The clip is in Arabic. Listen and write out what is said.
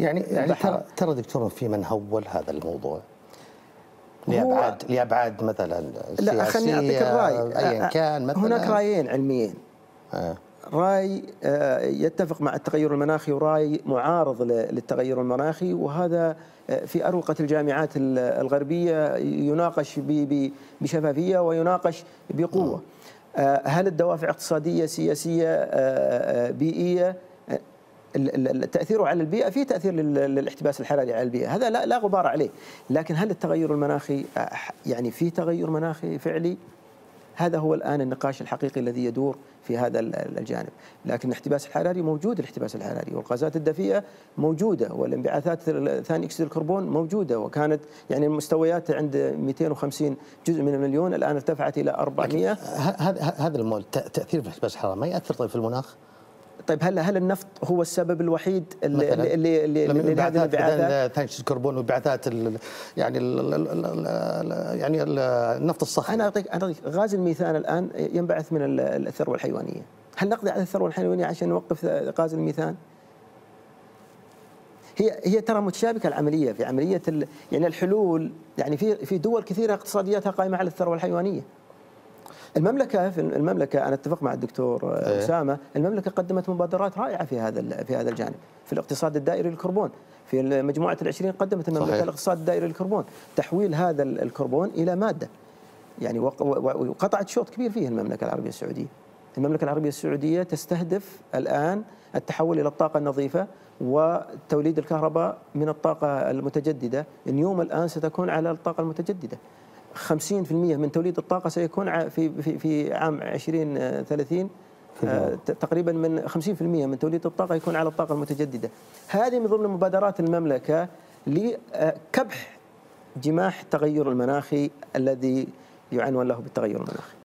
يعني ترى دكتور في من هول هذا الموضوع لأبعاد مثلا سياسية. لا خليني أعطيك الرأي. أيا كان مثلا هناك رأيين علميين. رأي يتفق مع التغير المناخي وراي معارض للتغير المناخي، وهذا في أروقة الجامعات الغربية يناقش بشفافية ويناقش بقوة. هل الدوافع اقتصادية سياسية بيئية تأثيره على البيئة؟ في تأثير للاحتباس الحراري على البيئة، هذا لا غبار عليه. لكن هل التغير المناخي يعني في تغير مناخي فعلي؟ هذا هو الآن النقاش الحقيقي الذي يدور في هذا الجانب. لكن الاحتباس الحراري موجود، الاحتباس الحراري والغازات الدفيئة موجودة، والانبعاثات ثاني أكسيد الكربون موجودة، وكانت يعني المستويات عند 250 جزء من المليون، الآن ارتفعت إلى 400. هذا تأثير في الاحتباس الحراري ما يأثر طيب في المناخ؟ طيب هل النفط هو السبب الوحيد اللي لهذه الانبعاثات؟ ثاني أكسيد الكربون وانبعاثات يعني النفط الصخري. أنا أعطيك غاز الميثان الآن ينبعث من الثروة الحيوانية. هل نقضي على الثروة الحيوانية عشان نوقف غاز الميثان؟ هي ترى متشابكة العملية في عملية يعني الحلول. يعني في دول كثيرة اقتصادياتها قائمة على الثروة الحيوانية. المملكة أنا أتفق مع الدكتور أسامة، المملكة قدمت مبادرات رائعة في هذا الجانب، في الاقتصاد الدائري للكربون. في مجموعة ال20 قدمت المملكة الاقتصاد الدائري للكربون، تحويل هذا الكربون إلى مادة. يعني وقطعت شوط كبير فيه المملكة العربية السعودية. المملكة العربية السعودية تستهدف الآن التحول إلى الطاقة النظيفة وتوليد الكهرباء من الطاقة المتجددة. اليوم الآن ستكون على الطاقة المتجددة. 50% من توليد الطاقة سيكون في عام 2030 تقريبا من 50% من توليد الطاقة يكون على الطاقة المتجددة. هذه من ضمن مبادرات المملكة لكبح جماح التغير المناخي الذي يعنون له بالتغير المناخي.